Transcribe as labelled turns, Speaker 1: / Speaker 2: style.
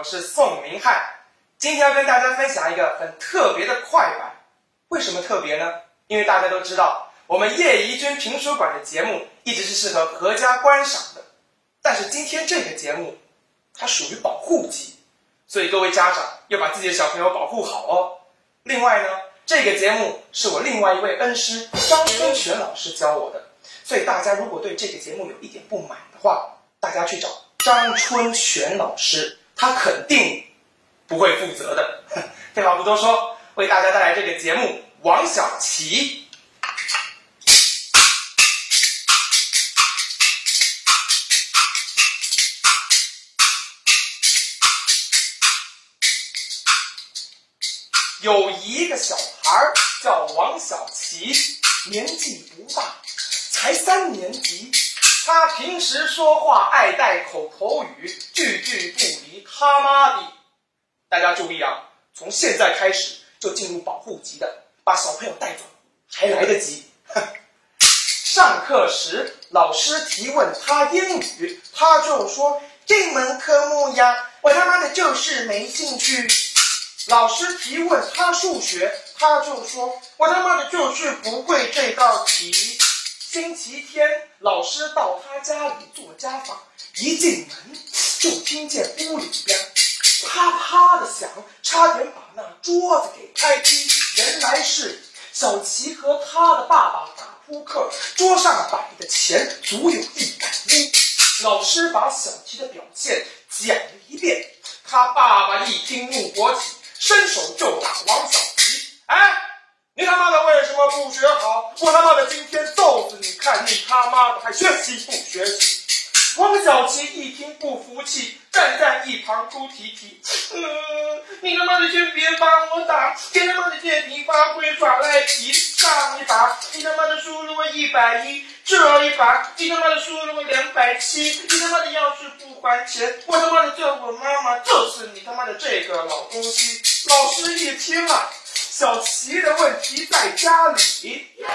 Speaker 1: 我是宋明翰，今天要跟大家分享一个很特别的快板。为什么特别呢？因为大家都知道，我们叶怡君评书馆的节目一直是适合阖家观赏的，但是今天这个节目，它属于保护级，所以各位家长要把自己的小朋友保护好哦。另外呢，这个节目是我另外一位恩师张春全老师教我的，所以大家如果对这个节目有一点不满的话，大家去找张春全老师，他肯定不会负责的。废话不多说，为大家带来这个节目《王小奇》。有一个小孩叫王小奇，年纪不大，才3年级。他平时说话爱带口头语，句句不离他妈的。大家注意啊，从现在开始就进入保护级的，把小朋友带走还来得及。上课时老师提问他英语，他就说这门科目呀，我他妈的就是没兴趣。老师提问他数学，他就说我他妈的就是不会这道题。星期天老师到他家里做家访，一进门就听见屋里边啪啪的响，差点把那桌子给拍劈。原来是小奇和他的爸爸打扑克，桌上摆的钱足有100。老师把小奇的表现讲了一遍，他爸爸一听怒火起，伸手就打王小奇。哎，你他妈的为什么不学好？我他妈的今天揍死你，看你他妈的还学习不学习？王小奇一听不服气，站在一旁哭啼啼。你他妈的先别帮我打，别他妈的借题发挥耍赖皮。上一把你他妈的输了我110，这一把你他妈的输了我270。你他妈的要是不还钱，我他妈的叫我妈妈揍死你他妈的这个老东西。老师一听啊，小奇的问题在家里。